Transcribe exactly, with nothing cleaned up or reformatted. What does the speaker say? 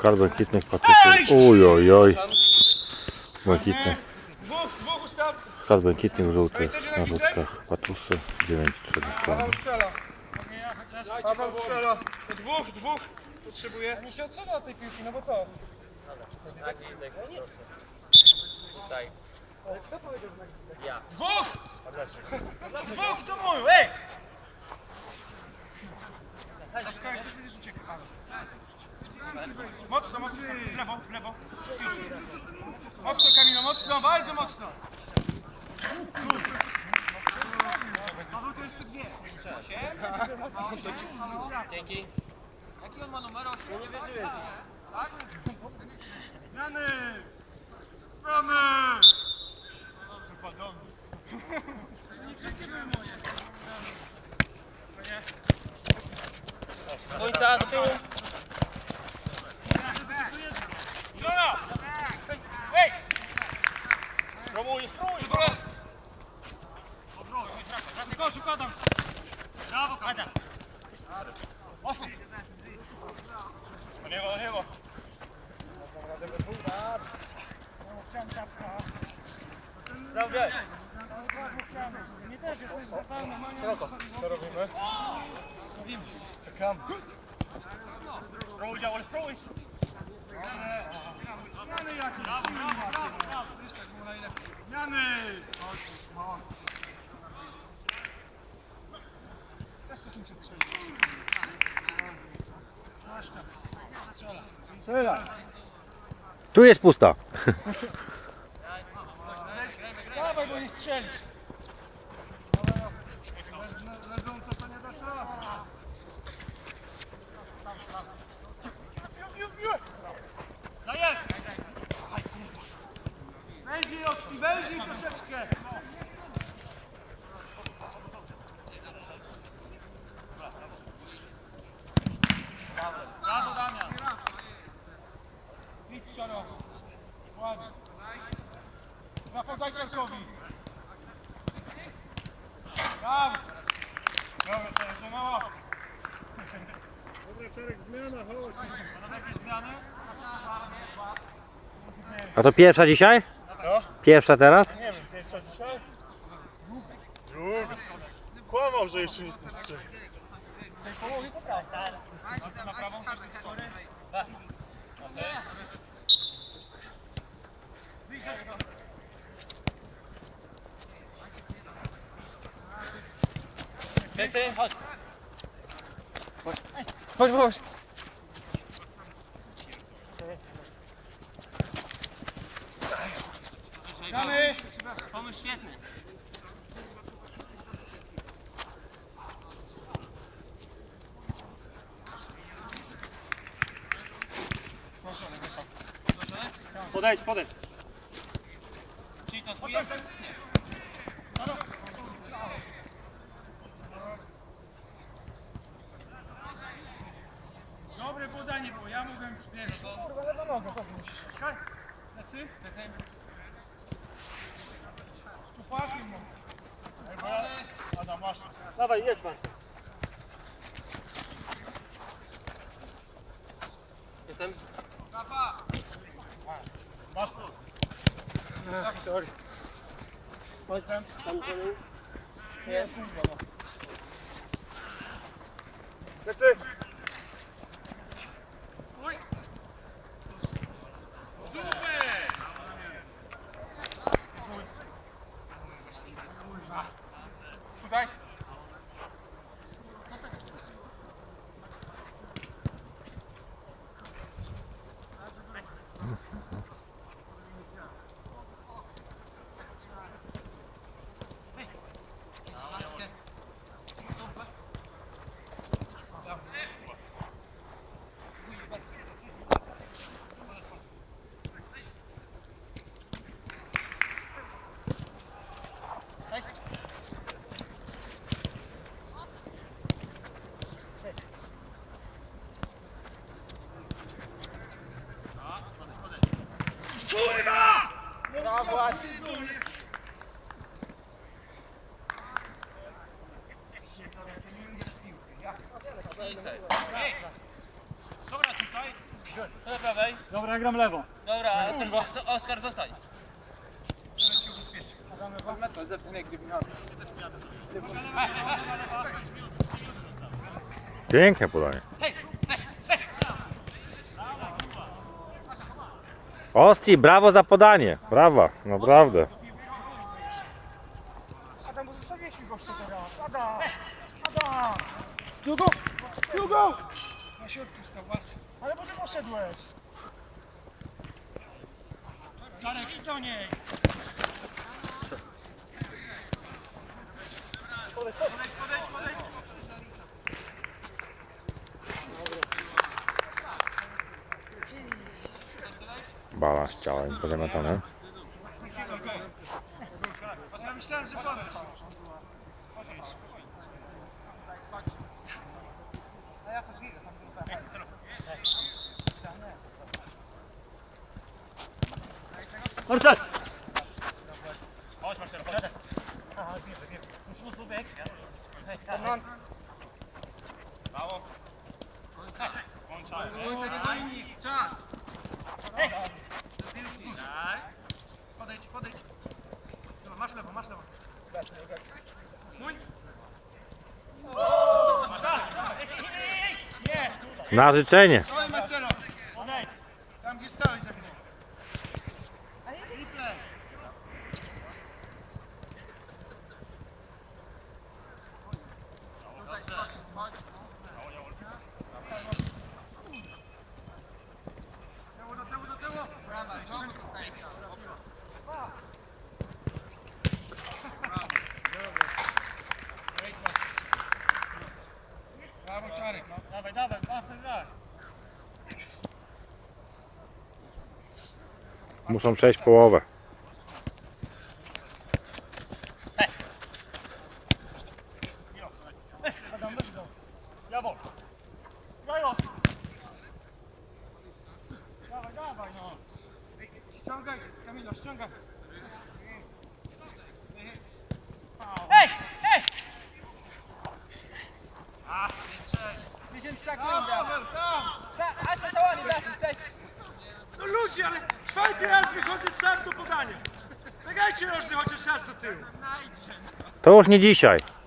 Karl błękitnych patusów. Uj, oj, oj. Błękitny. Karl błękitnych żółtych na żółtkach. Patusy dziewięć trzy. Paweł strzela. Paweł strzela. Do dwóch, dwóch. Potrzebuję. Nie się odsuwa od tej piłki, no bo co? Tutaj. Ale kto powiedział, że na Ja. Dwóch! Dwóch do moju, ej! Oskar, ktoś będziesz uciekał. Mocno, mocno, w lewo, w lewo. Mocno, Kamilo, mocno, bardzo mocno. Paweł, to jeszcze dwie. Dzięki. Jaki on ma numer? osiem? Ja nie wierzyłem. Tak? Zmiany! Gramy! Wypadamy. Nie wszystkie były moje. Do końca, do tyłu. Zora! Ej! Spróbuj, spróbuj! Wracaj, kosz, układam! Brawo, Adam! Mocno! Do niego, do niego! Brawo, białe! Nie też jesteś wracałem normalnie. Co robimy? Robimy. Czekam. Spróbuj, działo, spróbuj! Zmiany jakieś! Brawo, brawo, brawo, brawo! Wiesz, tak było najlepiej. Zmiany! Też coś mi się strzeli. Masz tam. Strzela. Tu jest pusta. Dawaj, bo nie strzelisz. Leżąco to nie da szans. Dajesz! Wężej, Oski, wężej troszeczkę! Brawo, Damian! Idź, Czaro! Ładnie! Rafał, daj Czarkowi! Brawo! Dobra, Czarek, to na ławkę! Dobra, Czarek, zmiana, chodź! Panowie, zmiany? A to pierwsza dzisiaj? Co? Pierwsza teraz? Nie wiem, pierwsza dzisiaj? Druga. Kłamał, że jeszcze nic nie strzeli. W tej połowie to prawda. Na prawą też jest spory. Cecy, chodź. Chodź, chodź. Gramy. Pomysł świetny. Podejdź, podejdź. Czyli co, twój jest? Nie. Dobre podanie było, ja mogłem pierwszy. Kurwa, lewa noga, to musisz. Czekaj. Lecy? Stupakiem mogę. Adam, masz. Dawaj, jedź pan. Jestem. Masno. Sorry. Chodź tam. Tam koniu. Nie, kurwa no. Lecy! Uj! Super! Tutaj. To na prawej. Dobra, ja gram lewo. Dobra, a ten Oskar zostań. Piękne podanie. Osti, brawo za podanie. Brawa, naprawdę. Adam, bo zostawiliśmy gościa teraz. Adam! Adam! Długo! Długo! Na środku sprawa. Ale bo ty poszedłeś. Czarek, idź do niej. Podejdź, podejdź, podejdź, podejdź. Bala z ciałem pozamiatane. Ja myślałem, że podejdź. Marcel! Chodź Marcel, chodź. Aha, bierze, bierze. Musimy tu bieg. Mało. Czas. Podejdź, podejdź. Dobra, masz lewo, masz lewo. Mój. Nie, tutaj. Na życzenie. Oj, Marcelo. Podejdź. Tam gdzie stałeś za mną. Triple. Do tyłu, do tyłu. Brawo, Czarek. Dawaj, dawaj, dawaj, dawaj. Muszą przejść połowę. Adam, weź go. Jawo. Gajos. Dawaj, dawaj, no. Ściągaj, Kamila, ściągaj. Hej, hej! dziesięć sekund. Asia, to ładnie, Asia, no ludzie, ale czwarty raz wychodzę sam do podania. Biegajcie już chociaż raz do tyłu. To już nie dzisiaj.